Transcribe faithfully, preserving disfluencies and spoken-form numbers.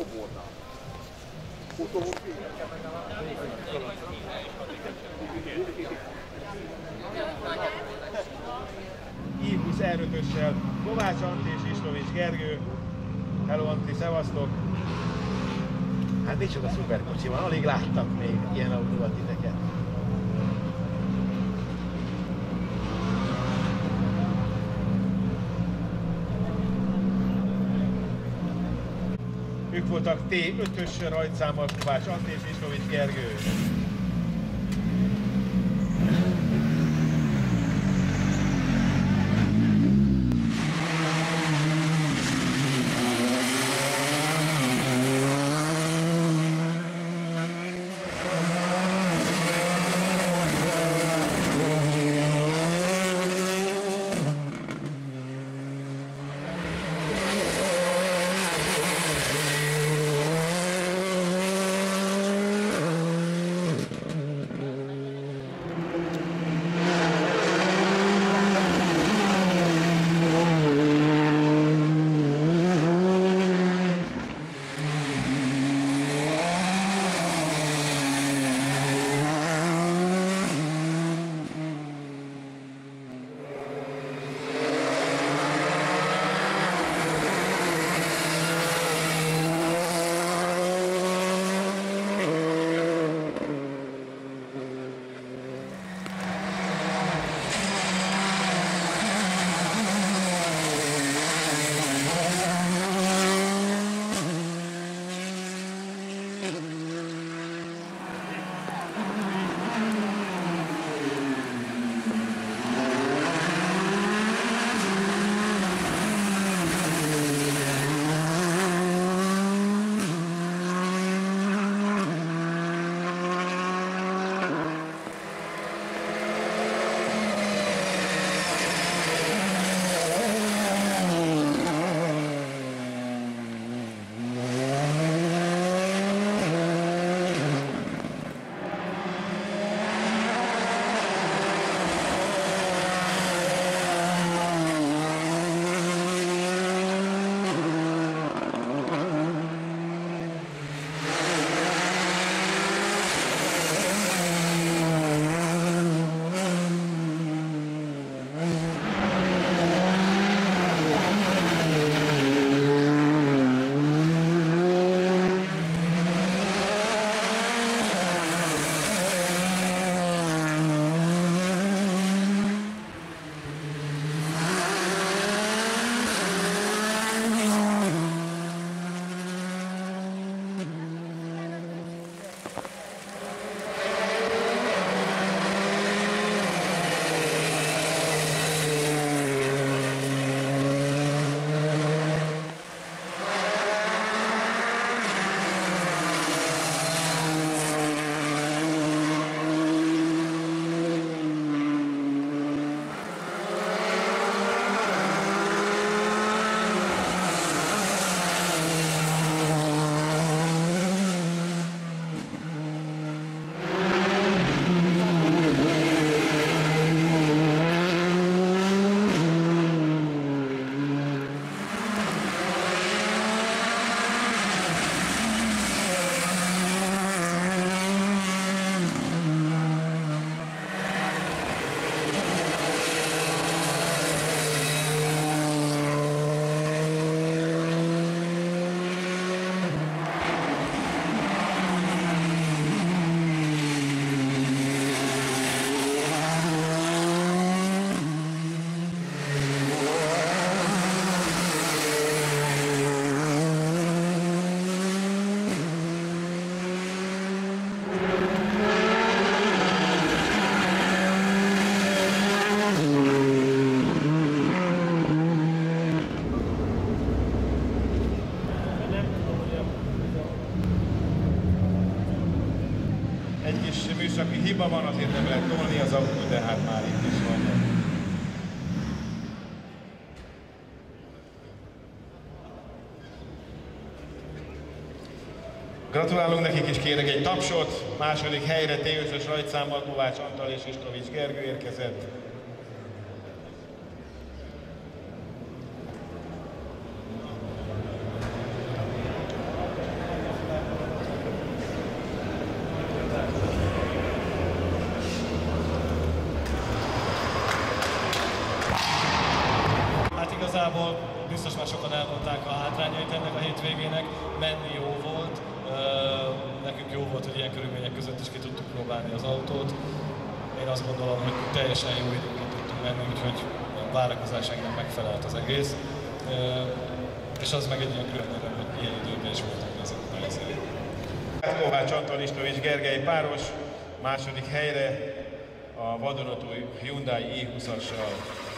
szobornál. Ott ahol Ív Szerötössel, Kovács Antti és Islovics Gergő. Hello Antti, szevasztok! Hát micsoda szuperkocsi van, alig láttam még ilyen autóval titeket. Ők voltak té ötös rajtszámmal Kovács Antti és Islovics Gergő. műszaki hiba van, azért nem lehet tolni az autó, de hát már itt is van. Gratulálunk nekik is, kérek egy tapsot. Második helyre té ötös rajtszámmal Kovács Antal és Islovics Gergő érkezett. igazából biztos már sokan elmondták a hátrányait ennek a hétvégének, menni jó volt, nekünk jó volt, hogy ilyen körülmények között is ki tudtuk próbálni az autót. Én azt gondolom, hogy teljesen jó időket tudtunk menni, úgyhogy a várakozásainknak megfelelt az egész. És az meg egy ilyen különböző, hogy ilyen időben is voltunk ezek a helyzetek. Kovács Anton István Gergely páros második helyre a vadonatúj Hyundai i húszassal